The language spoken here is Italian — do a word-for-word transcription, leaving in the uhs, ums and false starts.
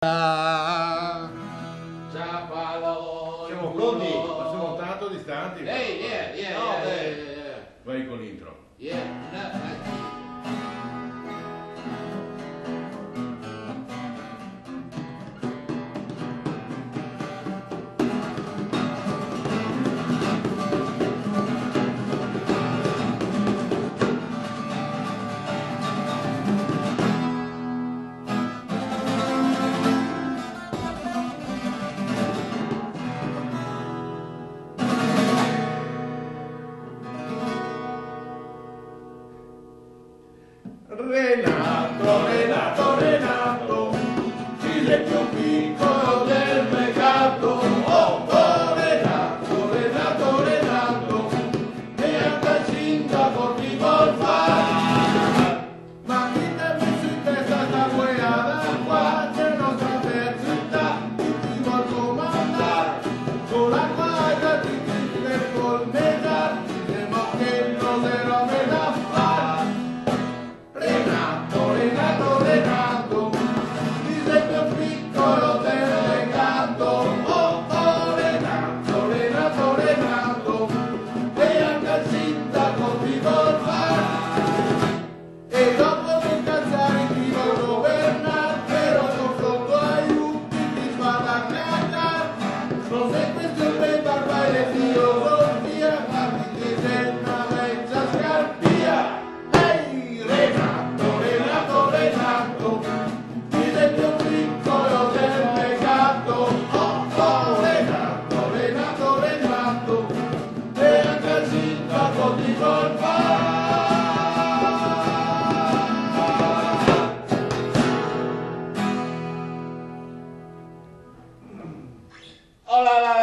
Ah, Siamo pronti? Ma siamo tanto distanti. Hey, yeah, yeah, No, yeah, beh. yeah, yeah, Vai con l'intro. yeah. Yeah, no, Renato, Renato, Renato, il più piccolo del mercato. Oh, oh, Renato, Renato, Renato, e anche il sindaco ti vuol fare. Ma chi ti ha messo in testa sta guaiata? Qua c'è nostra avversità, ti vuol comandare, con la guardia ti dice col medar, diremo che non le robe da fare. Renato, Renato, Renato, l'esempio piccolo del legato. Oh, oh, Renato, Renato, Renato, e anche il sindaco ti vuol fare. E dopo di incazzare ti vuol governare, però confronto aiuti ti fa da cagare. Non sei questione di barbare filosofia, ma ti dice una mezza scarpia. Ehi, Renato, Renato, Renato, l'esempio piccolo del mercato. Oh, oh, Renato, Renato, Renato, e anche il sindaco ti vuol fare. Oh la la